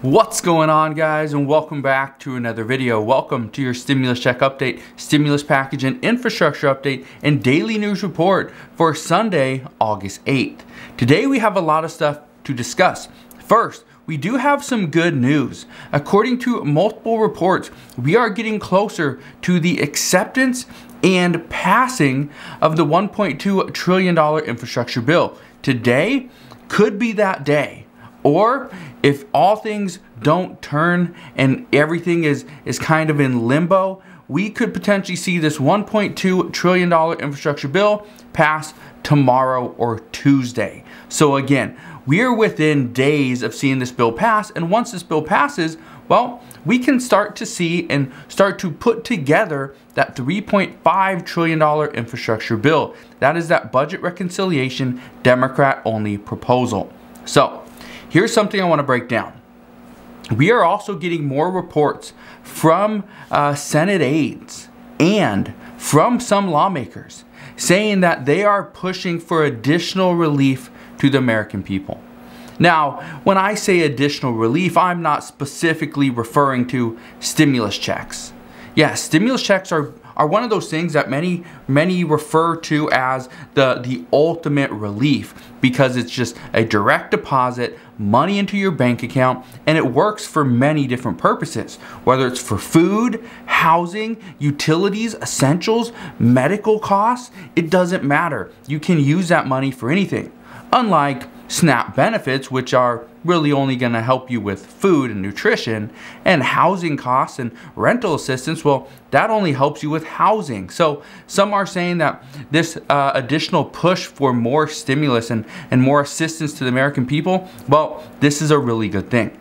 What's going on, guys, and welcome back to another video. Welcome to your stimulus check update, stimulus package and infrastructure update, and daily news report for Sunday, August 8th. Today we have a lot of stuff to discuss. First, we do have some good news. According to multiple reports, we are getting closer to the acceptance and passing of the $1.2 trillion infrastructure bill. Today could be that day. Or if all things don't turn and everything is kind of in limbo, we could potentially see this $1.2 trillion infrastructure bill pass tomorrow or Tuesday. So again, we are within days of seeing this bill pass, and once this bill passes, well, we can start to see and start to put together that $3.5 trillion infrastructure bill. That is that budget reconciliation Democrat-only proposal. So here's something I want to break down. We are also getting more reports from Senate aides and from some lawmakers saying that they are pushing for additional relief to the American people. Now, when I say additional relief, I'm not specifically referring to stimulus checks. Yes, stimulus checks are one of those things that many refer to as the ultimate relief, because it's just a direct deposit, money into your bank account, and it works for many different purposes, whether it's for food, housing, utilities, essentials, medical costs. It doesn't matter. You can use that money for anything. Unlike SNAP benefits, which are really only going to help you with food and nutrition, and housing costs and rental assistance, well, that only helps you with housing. So some are saying that this additional push for more stimulus and more assistance to the American people, well, this is a really good thing.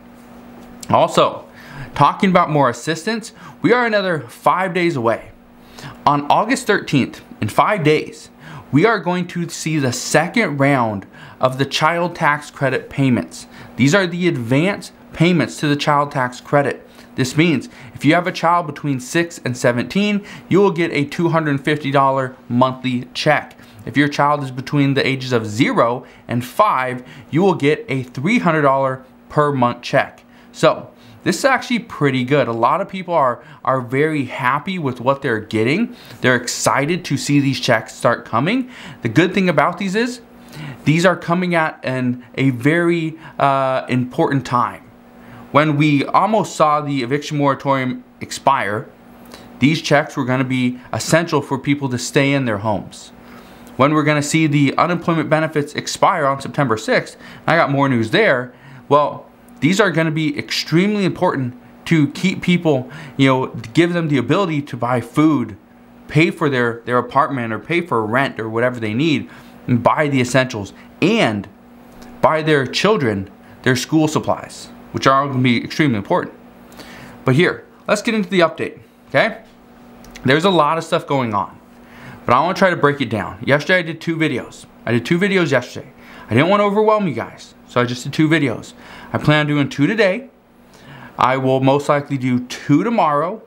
Also, talking about more assistance, we are another 5 days away. On August 13th, in 5 days, we are going to see the second round of the child tax credit payments. These are the advance payments to the child tax credit. This means if you have a child between 6 and 17, you will get a $250 monthly check. If your child is between the ages of 0 and 5, you will get a $300 per month check. So this is actually pretty good. A lot of people are very happy with what they're getting. They're excited to see these checks start coming. The good thing about these is these are coming at a very important time. When we almost saw the eviction moratorium expire, these checks were going to be essential for people to stay in their homes. When we're going to see the unemployment benefits expire on September 6th, I got more news there, well, these are going to be extremely important to keep people, give them the ability to buy food, pay for their apartment, or pay for rent or whatever they need, and buy the essentials, and buy their children their school supplies, which are going to be extremely important. But here, let's get into the update, okay? There's a lot of stuff going on, but I want to try to break it down. Yesterday I did 2 videos. I did 2 videos yesterday. I didn't want to overwhelm you guys, so I just did 2 videos. I plan on doing 2 today. I will most likely do 2 tomorrow.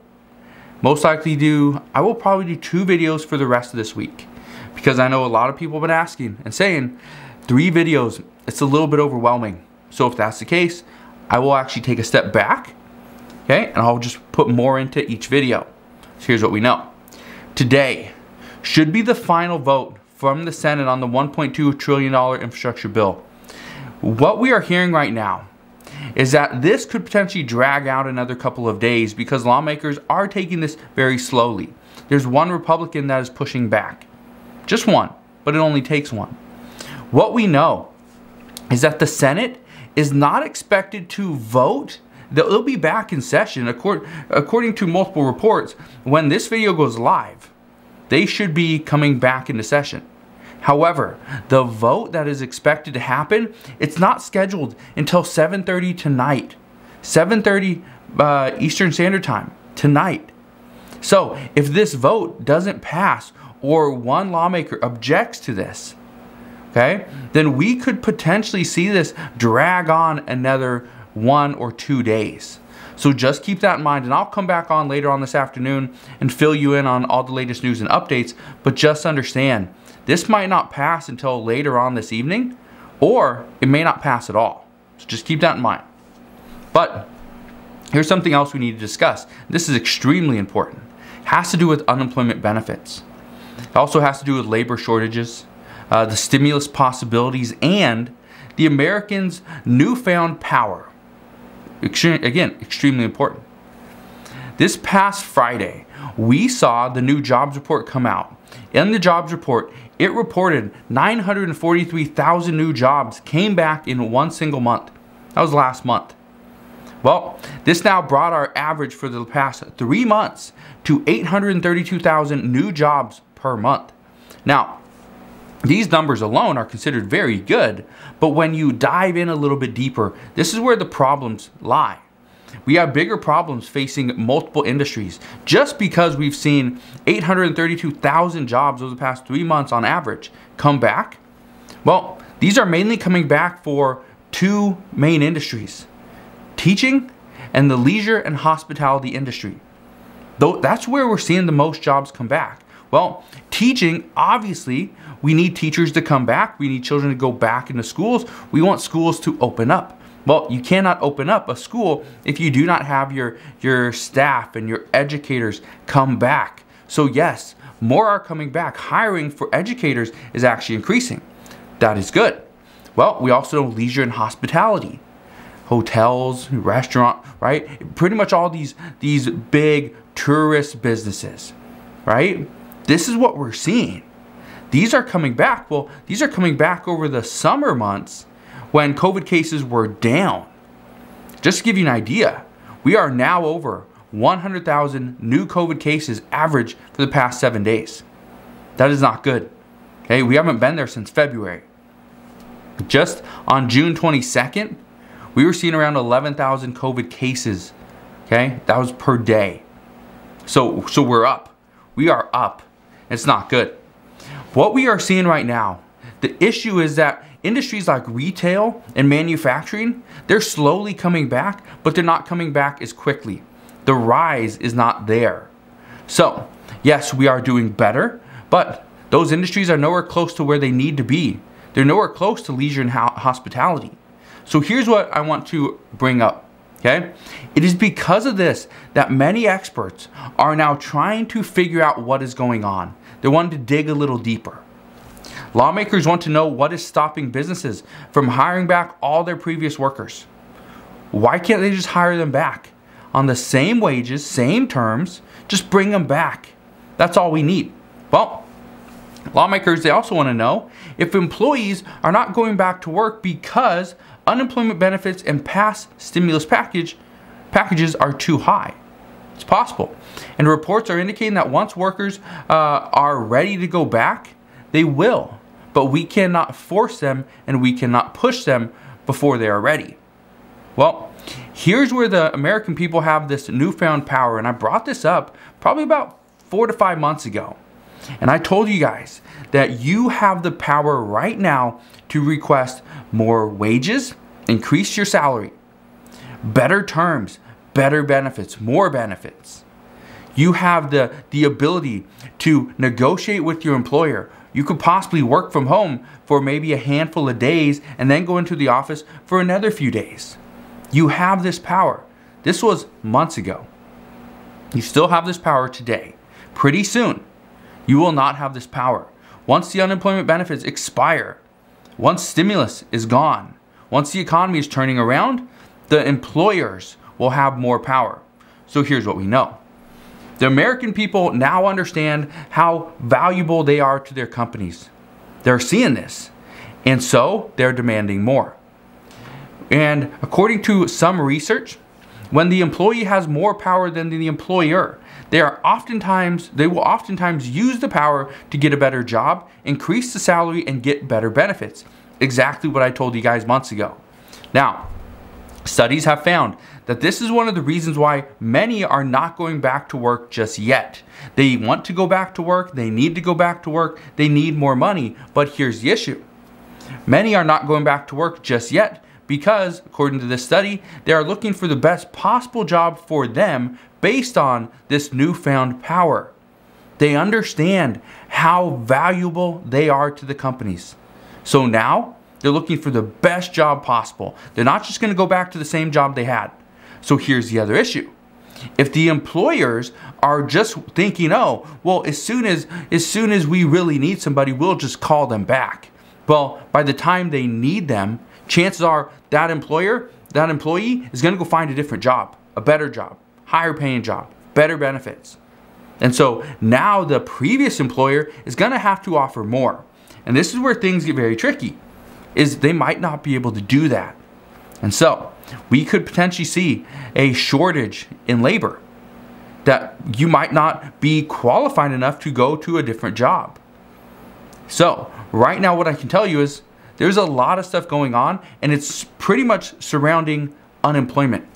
I will probably do 2 videos for the rest of this week, because I know a lot of people have been asking and saying 3 videos, it's a little bit overwhelming. So if that's the case, I will actually take a step back, okay, and I'll just put more into each video. So here's what we know. Today should be the final vote from the Senate on the $1.2 trillion infrastructure bill. What we are hearing right now is that this could potentially drag out another couple of days because lawmakers are taking this very slowly. There's one Republican that is pushing back. Just one, but it only takes one. What we know is that the Senate is not expected to vote. They'll be back in session according to multiple reports. When this video goes live, they should be coming back into session. However, the vote that is expected to happen, it's not scheduled until 7:30 tonight. 7:30 Eastern Standard Time tonight. So if this vote doesn't pass, or one lawmaker objects to this, okay, then we could potentially see this drag on another 1 or 2 days. So just keep that in mind, and I'll come back on later on this afternoon and fill you in on all the latest news and updates, but just understand, this might not pass until later on this evening, or it may not pass at all. So just keep that in mind. But here's something else we need to discuss. This is extremely important. It has to do with unemployment benefits. It also has to do with labor shortages, the stimulus possibilities, and the Americans' newfound power. Again, extremely important. This past Friday, we saw the new jobs report come out. In the jobs report, it reported 943,000 new jobs came back in one single month. That was last month. Well, this now brought our average for the past 3 months to 832,000 new jobs per month. Now, these numbers alone are considered very good, but when you dive in a little bit deeper, this is where the problems lie. We have bigger problems facing multiple industries. Just because we've seen 832,000 jobs over the past 3 months on average come back, well, these are mainly coming back for 2 main industries: teaching and the leisure and hospitality industry. Though that's where we're seeing the most jobs come back. Well, teaching, obviously, we need teachers to come back. We need children to go back into schools. We want schools to open up. Well, you cannot open up a school if you do not have your staff and your educators come back. So yes, more are coming back. Hiring for educators is actually increasing. That is good. Well, we also know leisure and hospitality. Hotels, restaurant, right? Pretty much all these big tourist businesses, right? This is what we're seeing. These are coming back. Well, these are coming back over the summer months when COVID cases were down. Just to give you an idea, we are now over 100,000 new COVID cases average for the past 7 days. That is not good. Okay, we haven't been there since February. Just on June 22nd, we were seeing around 11,000 COVID cases. Okay, that was per day. So we're up. We are up. It's not good. What we are seeing right now, the issue is that industries like retail and manufacturing, they're slowly coming back, but they're not coming back as quickly. The rise is not there. So, yes, we are doing better, but those industries are nowhere close to where they need to be. They're nowhere close to leisure and hospitality. So here's what I want to bring up. Okay? It is because of this that many experts are now trying to figure out what is going on. They want to dig a little deeper. Lawmakers want to know what is stopping businesses from hiring back all their previous workers. Why can't they just hire them back on the same wages, same terms, just bring them back? That's all we need. Well, lawmakers, they also want to know if employees are not going back to work because unemployment benefits and past stimulus packages are too high. It's possible. And reports are indicating that once workers are ready to go back, they will. But we cannot force them and we cannot push them before they are ready. Well, here's where the American people have this newfound power. And I brought this up probably about 4 to 5 months ago. And I told you guys that you have the power right now to request more wages, increase your salary, better terms, better benefits, more benefits. You have the ability to negotiate with your employer. You could possibly work from home for maybe a handful of days and then go into the office for another few days. You have this power. This was months ago. You still have this power today. Pretty soon, you will not have this power. Once the unemployment benefits expire, once stimulus is gone, once the economy is turning around, the employers will have more power. So here's what we know. The American people now understand how valuable they are to their companies. They're seeing this, and so they're demanding more. And according to some research, when the employee has more power than the employer, they will oftentimes use the power to get a better job, increase the salary, and get better benefits. Exactly what I told you guys months ago. Now, studies have found that this is one of the reasons why many are not going back to work just yet. They want to go back to work, they need to go back to work, they need more money, but here's the issue. Many are not going back to work just yet because, according to this study, they are looking for the best possible job for them based on this newfound power. They understand how valuable they are to the companies. So now, they're looking for the best job possible. They're not just going to go back to the same job they had. So here's the other issue. If the employers are just thinking, oh, well, as soon as we really need somebody, we'll just call them back. Well, by the time they need them, chances are that employee is going to go find a different job, a better job, higher paying job, better benefits. And so now the previous employer is going to have to offer more. And this is where things get very tricky, is they might not be able to do that. And so we could potentially see a shortage in labor, that you might not be qualified enough to go to a different job. So right now what I can tell you is there's a lot of stuff going on, and it's pretty much surrounding unemployment.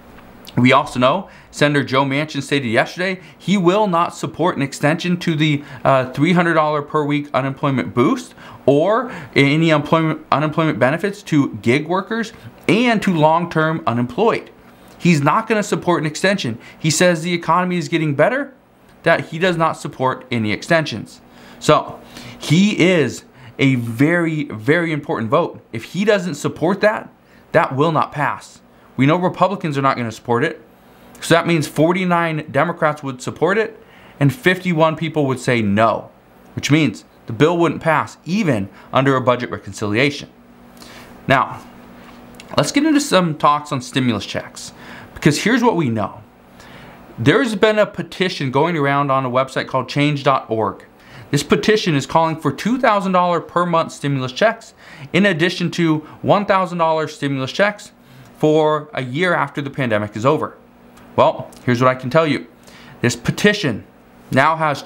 We also know Senator Joe Manchin stated yesterday he will not support an extension to the $300 per week unemployment boost or any unemployment benefits to gig workers and to long-term unemployed. He's not going to support an extension. He says the economy is getting better, that he does not support any extensions. So he is a very, very important vote. If he doesn't support that, that will not pass. We know Republicans are not going to support it. So that means 49 Democrats would support it and 51 people would say no, which means the bill wouldn't pass even under a budget reconciliation. Now, let's get into some talks on stimulus checks, because here's what we know. There's been a petition going around on a website called change.org. This petition is calling for $2,000 per month stimulus checks in addition to $1,000 stimulus checks for a year after the pandemic is over. Well, here's what I can tell you. This petition now has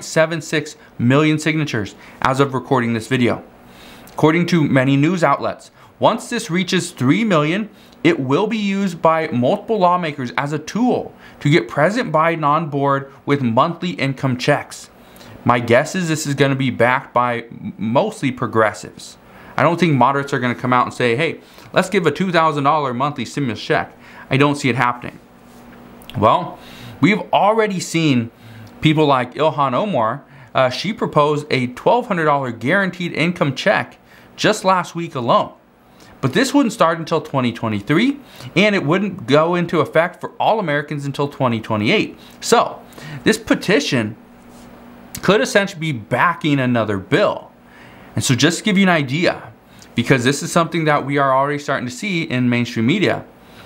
2.76 million signatures as of recording this video. According to many news outlets, once this reaches 3 million, it will be used by multiple lawmakers as a tool to get President Biden on board with monthly income checks. My guess is this is going to be backed by mostly progressives. I don't think moderates are going to come out and say, hey, let's give a $2,000 monthly stimulus check. I don't see it happening. Well, we've already seen people like Ilhan Omar. She proposed a $1,200 guaranteed income check just last week alone. But this wouldn't start until 2023, and it wouldn't go into effect for all Americans until 2028. So this petition could essentially be backing another bill. And so just to give you an idea, because this is something that we are already starting to see in mainstream media,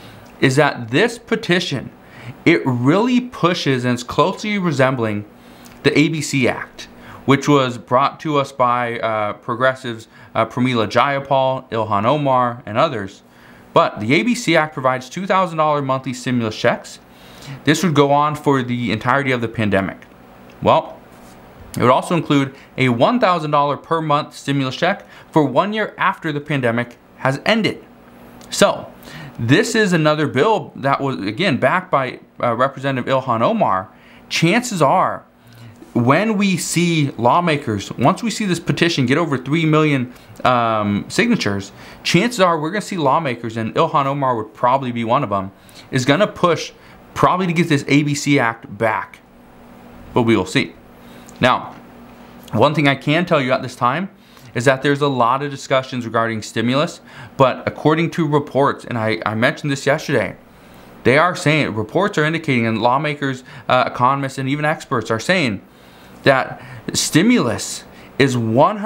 is that this petition, it really pushes and is closely resembling the ABC Act, which was brought to us by progressives Pramila Jayapal, Ilhan Omar, and others. But the ABC Act provides $2,000 monthly stimulus checks. This would go on for the entirety of the pandemic. Well, it would also include a $1,000 per month stimulus check for 1 year after the pandemic has ended. So, this is another bill that was, again, backed by Representative Ilhan Omar. Chances are, when we see lawmakers, once we see this petition get over 3 million signatures, chances are we're going to see lawmakers, and Ilhan Omar would probably be one of them, is going to push probably to get this ABC Act back. But we will see. Now, one thing I can tell you at this time is that there's a lot of discussions regarding stimulus, but according to reports, and I mentioned this yesterday, they are saying, reports are indicating, and lawmakers, economists, and even experts are saying that stimulus is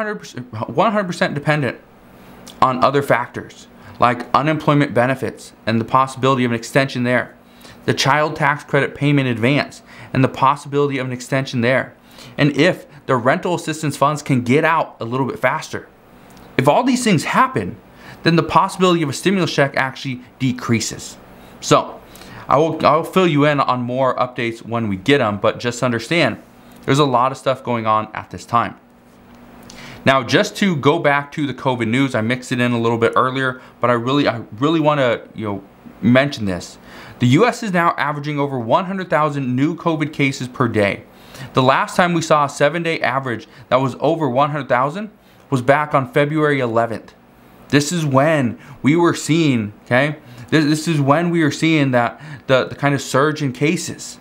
100% dependent on other factors, like unemployment benefits and the possibility of an extension there, the child tax credit payment advance and the possibility of an extension there, and if the rental assistance funds can get out a little bit faster. If all these things happen, then the possibility of a stimulus check actually decreases. So I'll fill you in on more updates when we get them, but just understand there's a lot of stuff going on at this time. Now, just to go back to the COVID news, I mixed it in a little bit earlier, but I really want to mention this. The U.S. is now averaging over 100,000 new COVID cases per day. The last time we saw a 7-day average that was over 100,000 was back on February 11th. This is when we were seeing, this is when we were seeing that the kind of surge in cases,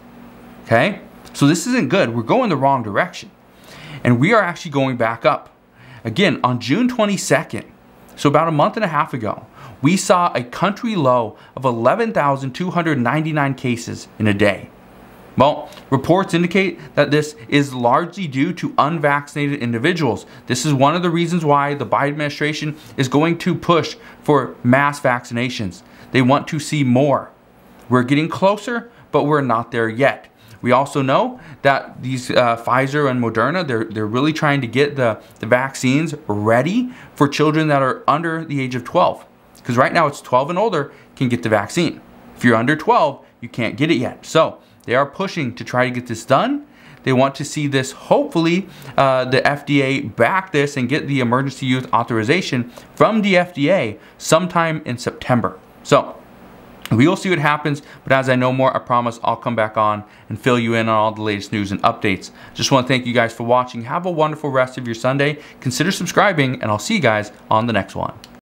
So this isn't good. We're going the wrong direction. And we are actually going back up. Again, on June 22nd, so about a month and a half ago, we saw a country low of 11,299 cases in a day. Well, reports indicate that this is largely due to unvaccinated individuals. This is one of the reasons why the Biden administration is going to push for mass vaccinations. They want to see more. We're getting closer, but we're not there yet. We also know that these Pfizer and Moderna, they're really trying to get the vaccines ready for children that are under the age of 12. Because right now it's 12 and older can get the vaccine. If you're under 12, you can't get it yet. So they are pushing to try to get this done. They want to see this, hopefully, the FDA back this and get the emergency use authorization from the FDA sometime in September. So we will see what happens, but as I know more, I promise I'll come back on and fill you in on all the latest news and updates. Just want to thank you guys for watching. Have a wonderful rest of your Sunday. Consider subscribing, and I'll see you guys on the next one.